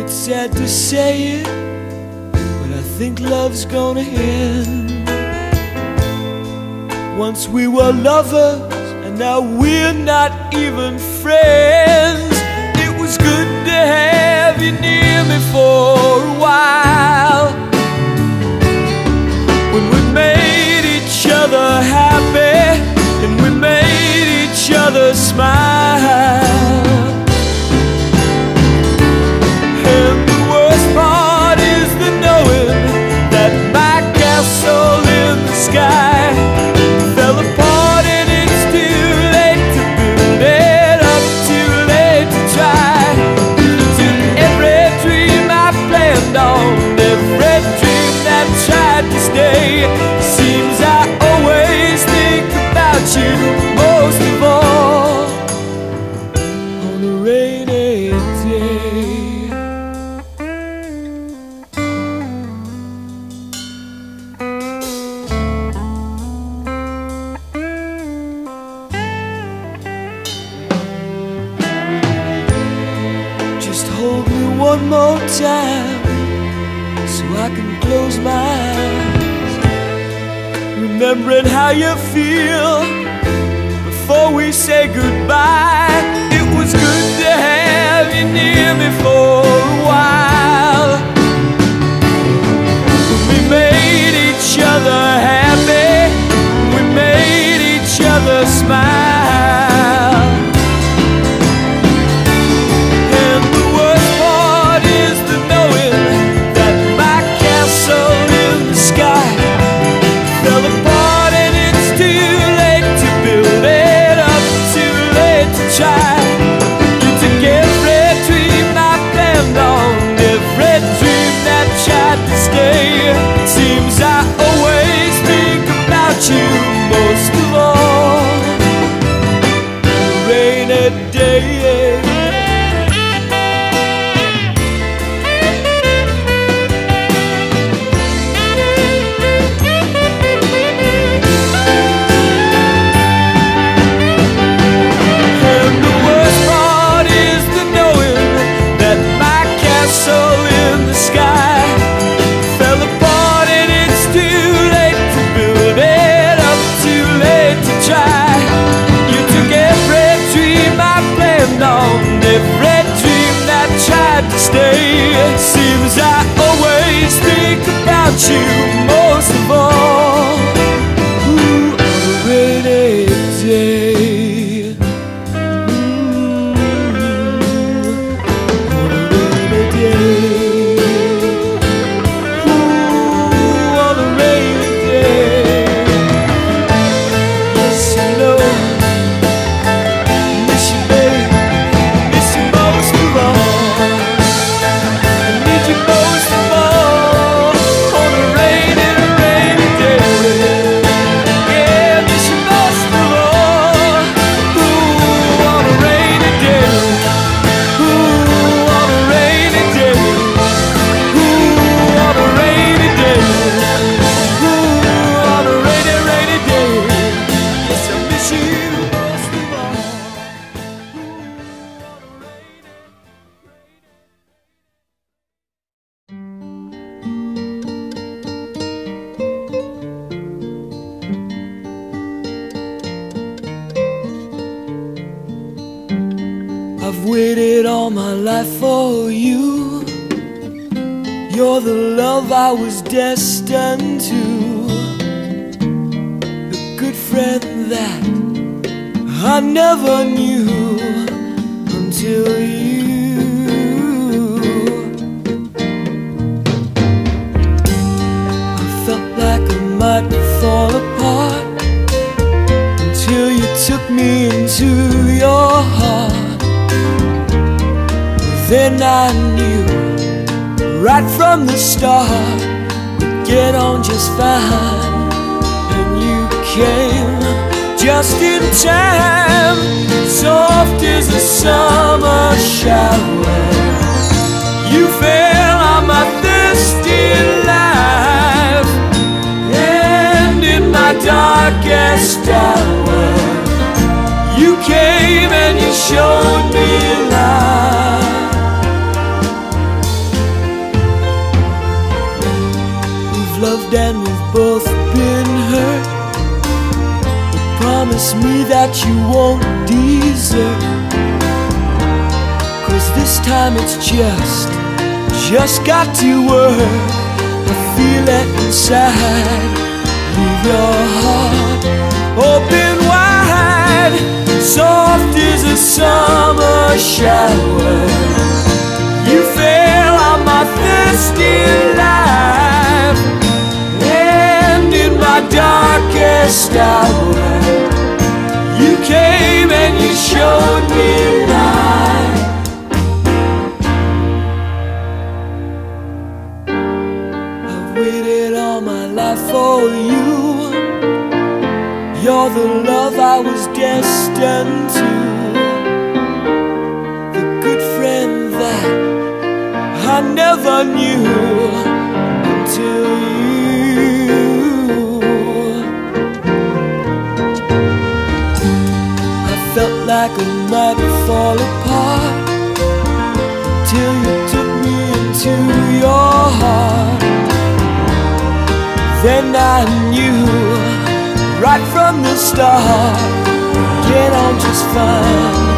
It's sad to say it, but I think love's gonna end. Once we were lovers, and now we're not even friends. It was good to have you near me for a while, when we made each other happy and we made each other smile. And the worst part is the knowing that my castle in the sky fell apart, and it's too late to build it up, too late to try. To every dream I planned on, every dream that tried to stay, seems I always think about you most of all on a rainy day. Just hold me one more time so I can close my eyes, remembering how you feel before we say goodbye. It was good to have you near me for a while, we made each other happy, we made each other smile. And the worst part is the knowing that my castle in the sky fell apart, and it's too late to build it up, too late to try. You took every dream I planned on, every dream that tried to stay. It seems I always think about you most of all on a rainy day. Every dream that tried to stay, seems I always think about you most of all. Ooh, on a rainy day. On a rainy day. Ooh, on a rainy day. Yes, you know, miss you, baby. I've waited all my life for you. You're the love I was destined to, the good friend that I never knew until you. I felt like I might fall apart until you took me into your heart. Then I knew right from the start we'd get on just fine. And you came just in time, soft as a summer shower. You fell on my thirsty life, and in my darkest hour you came and you showed me light. loved and we've both been hurt. But promise me that you won't desert, 'cause this time it's just got to work. I feel it inside. Leave your heart open wide, soft as a summer shower. You fell on my thirsty life, and in my darkest hour, you came and you showed me light. I've waited all my life for you. You're the love I was destined to, the good friend that I never knew until you. I felt like I might fall apart till you took me into your heart. Then I knew right from the start, get on just fine.